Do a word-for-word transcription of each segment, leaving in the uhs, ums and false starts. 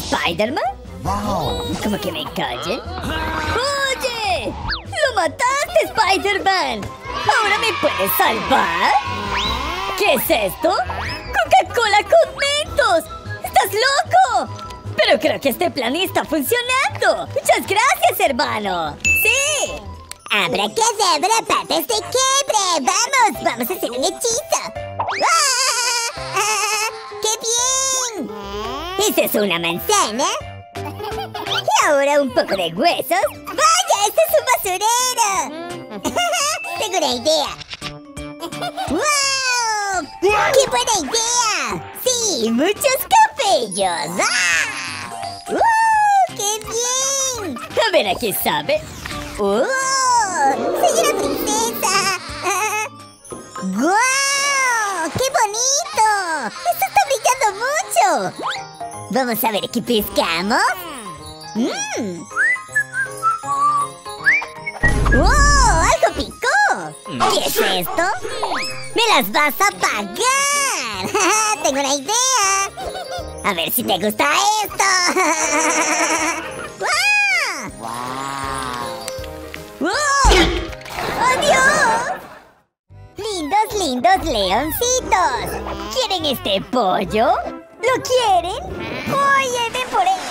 Spider-Man? Wow. ¿Cómo que me callen? ¡Oye! ¡Lo mataste, Spider-Man! ¿Ahora me puedes salvar? ¿Qué es esto? ¡Coca Cola con Mentos! ¡Estás loco! Pero creo que este plan está funcionando. ¡Muchas gracias, hermano! ¡Sí! Abracadabra, patas de quiebre. ¡Vamos! ¡Vamos a hacer un hechizo! ¡Ah! ¡Ah! ¡Qué bien! ¿Esa es una manzana? Y ahora un poco de huesos. ¡Vaya! ¡Este es un basurero! Tengo una idea. ¡Wow! ¡Qué buena idea! ¡Sí! ¡Muchos cabellos! ¡Ah! ¡Uh! ¡Qué bien! A ver, ¿a qué sabe? ¡Oh! ¡Soy una princesa! Ah. ¡Guau! ¡Qué bonito! ¡Esto está brillando mucho! Vamos a ver qué pescamos. ¡Mmm! ¡Oh! ¡Algo picó! ¿Qué es esto? ¡Me las vas a pagar! ¡Tengo una idea! A ver si te gusta esto. ¡Wow! ¡Adiós! Lindos, lindos leoncitos. ¿Quieren este pollo? ¿Lo quieren? ¡Oye, ven por él!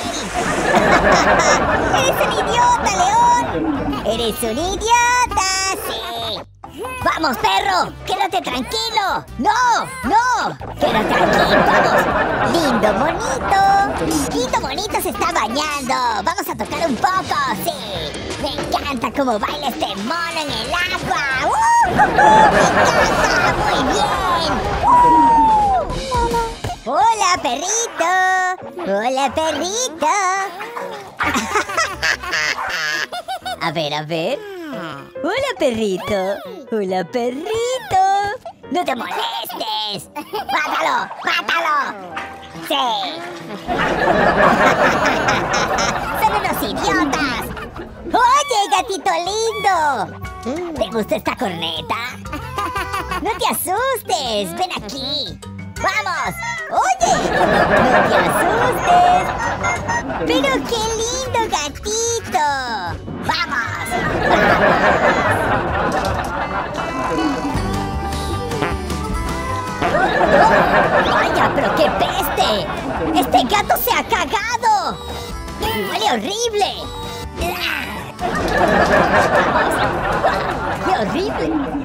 ¡Eres un idiota, león! ¡Eres un idiota, sí! ¡Vamos, perro! ¡Quédate tranquilo! ¡No! ¡No! ¡Quédate aquí! ¡Vamos! ¡Lindo monito! ¡Lindo monito se está bañando! ¡Vamos a tocar un poco! ¡Sí! ¡Me encanta cómo baila este mono en el agua! ¡Uh! ¡Me encanta! ¡Muy bien! ¡Uh! ¡Hola, perrito! ¡Hola, perrito! A ver, a ver. ¡Hola, perrito! ¡Hola, perrito! ¡No te molestes! ¡Mátalo! ¡Mátalo! ¡Sí! ¡Son unos idiotas! ¡Oye, gatito lindo! ¿Te gusta esta corneta? ¡No te asustes! ¡Ven aquí! ¡Vamos! ¡Oye! ¡No te asustes! ¡Pero qué lindo gatito! ¡Vamos! ¡Oh! ¡Vaya, pero qué peste! ¡Este gato se ha cagado! ¡Huele horrible! ¡Qué horrible!